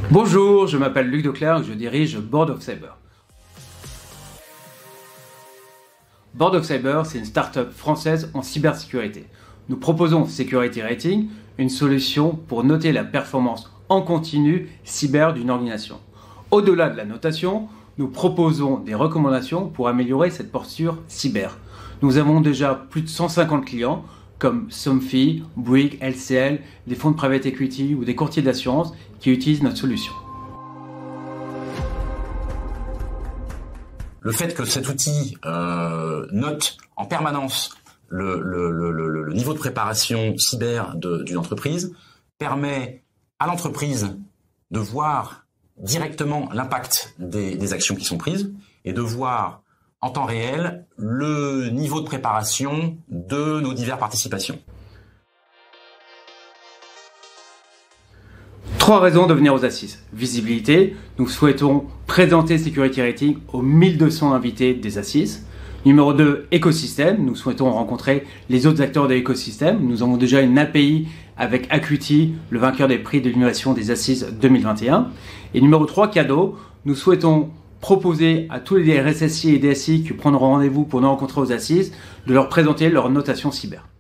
Bonjour, je m'appelle Luc Declercq, je dirige Board of Cyber. Board of Cyber, c'est une start-up française en cybersécurité. Nous proposons Security Rating, une solution pour noter la performance en continu cyber d'une organisation. Au-delà de la notation, nous proposons des recommandations pour améliorer cette posture cyber. Nous avons déjà plus de 150 clients comme Somfy, Bouygues, LCL, des fonds de private equity ou des courtiers d'assurance qui utilisent notre solution. Le fait que cet outil note en permanence le niveau de préparation cyber d'une entreprise permet à l'entreprise de voir directement l'impact des actions qui sont prises et de voir en temps réel le niveau de préparation de nos diverses participations. 3 raisons de venir aux assises. Visibilité, nous souhaitons présenter Security Rating aux 1200 invités des assises. Numéro 2, écosystème, nous souhaitons rencontrer les autres acteurs de l'écosystème. Nous avons déjà une API avec Acuity, le vainqueur des prix de l'innovation des assises 2021. Et numéro 3, cadeau, nous souhaitons proposer à tous les RSSI et DSI qui prendront rendez-vous pour nous rencontrer aux assises de leur présenter leur notation cyber.